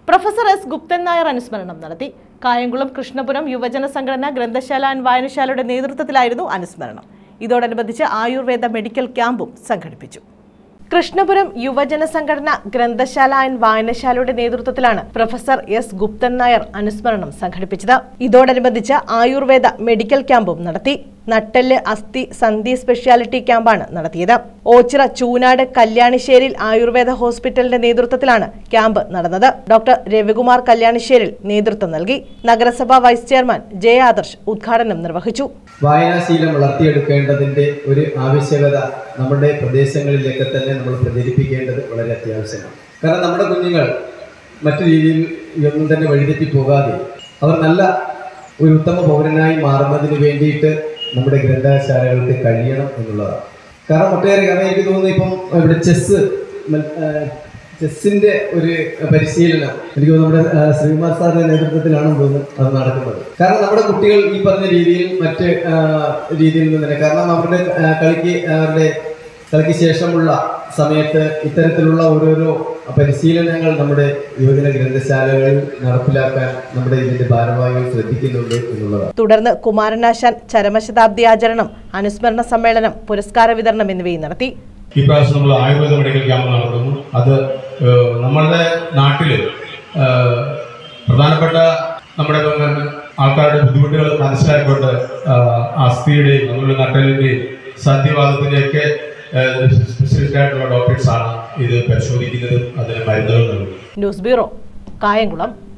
Professor S Guptan Nair അനുസ്മരണം നടത്തി. കായംകുളം കൃഷ്ണപുരം യുവജന സംഘടന ഗ്രന്ഥശാല ആൻഡ് വായനശാലയുടെ നേതൃത്വത്തിലായിരുന്നു അനുസ്മരണം. ഇതോടനുബന്ധിച്ച് ആയുർവേദ മെഡിക്കൽ ക്യാമ്പും സംഘടിപ്പിച്ചു. കൃഷ്ണപുരം യുവജന സംഘടന ഗ്രന്ഥശാല ആൻഡ് വായനശാലയുടെ നേതൃത്വത്തിലാണ് പ്രൊഫസർ എസ് ഗുപ്തൻ നായർ അനുസ്മരണം സംഘടിപ്പിച്ചത്. ഇതോടനുബന്ധിച്ച് ആയുർവേദ മെഡിക്കൽ ക്യാമ്പും നടത്തി. നട്ടെല്ല് അസ്ഥി സന്ധി സ്പെഷ്യാലിറ്റി ക്യാമ്പാണ് നടത്തിയത്. ഓച്ചിറ ചൂനാട് കല്യാണിശ്ശേരിൽ ആയുർവേദ ഹോസ്പിറ്റലിന്റെ നേതൃത്വത്തിലാണ് ക്യാമ്പ് നടന്നത്. ഡോക്ടർ രവികുമാർ കല്യാണിശ്ശേരിൽ നേതൃത്വം നൽകി. നഗരസഭാ വൈസ് ചെയർമാൻ ജെ ആദർശ് ഉദ്ഘാടനം നിർവഹിച്ചു. വായനാശീലം വളർത്തിയെടുക്കേണ്ടതിന്റെ ഒരു ആവശ്യകത നമ്മുടെ പ്രദേശങ്ങളിലേക്ക് തന്നെ നമ്മൾ പ്രചരിപ്പിക്കേണ്ടത് വളരെ അത്യാവശ്യമാണ്. കാരണം നമ്മുടെ കുഞ്ഞുങ്ങൾ മറ്റു രീതിയിൽ ഒന്നും തന്നെ വഴിതെറ്റി പോകാതെ അവർ നല്ല ഒരു ഉത്തമ പൗരനായി മാറുന്നതിന് വേണ്ടിയിട്ട് നമ്മുടെ ഗ്രന്ഥശാലകൾക്ക് കഴിയണം എന്നുള്ളതാണ്. കാരണം എനിക്ക് തോന്നുന്നു ഇപ്പം ഇവിടെ ചെസ്സിന്റെ ഒരു പരിശീലനം എനിക്ക് തോന്നുന്നു നമ്മുടെ ശ്രീകുമാർ സാറിന്റെ നേതൃത്വത്തിലാണെന്ന് തോന്നുന്നു അത് നടക്കുന്നത്. കാരണം നമ്മുടെ കുട്ടികൾ ഈ പറഞ്ഞ രീതിയിൽ മറ്റ് രീതിയിൽ നിന്ന് തന്നെ കാരണം അവരുടെ കളിക്ക് ശേഷമുള്ള സമയത്ത് ഇത്തരത്തിലുള്ള ഓരോരോ പരിശീലനങ്ങൾ നമ്മുടെ യുവജന ഗ്രന്ഥശാലകളിൽ നടപ്പിലാക്കാൻ നമ്മുടെ ഇതിന്റെ ഭാരവാഹികൾ ശ്രദ്ധിക്കുന്നുണ്ട് എന്നുള്ളതാണ്. തുടർന്ന് കുമാരനാശാൻ ചരമശതാബ്ദി ആചരണം, അനുസ്മരണ സമ്മേളനം, പുരസ്കാര വിതരണം എന്നിവയും നടത്തി. ഈ പ്രാവശ്യം നമ്മൾ ആയുർവേദ മെഡിക്കൽ ക്യാമ്പ് നടത്തുന്നു. അത് നമ്മളുടെ നാട്ടിൽ പ്രധാനപ്പെട്ട നമ്മുടെ ആൾക്കാരുടെ ബുദ്ധിമുട്ടുകൾ മനസ്സിലാക്കിക്കൊണ്ട് അസ്ഥിയുടെയും നമ്മുടെ നട്ടലിന്റെയും സന്ധിവാദത്തിന്റെയൊക്കെ സ്പെഷ്യലിസ്റ്റ് ആയിട്ടുള്ള ഡോക്ടേഴ്സാണ് ഇത് പരിശോധിക്കുന്നതും അതിന് മരുന്നുകൾ നൽകുന്നത്. News bureau, Kayamkulam.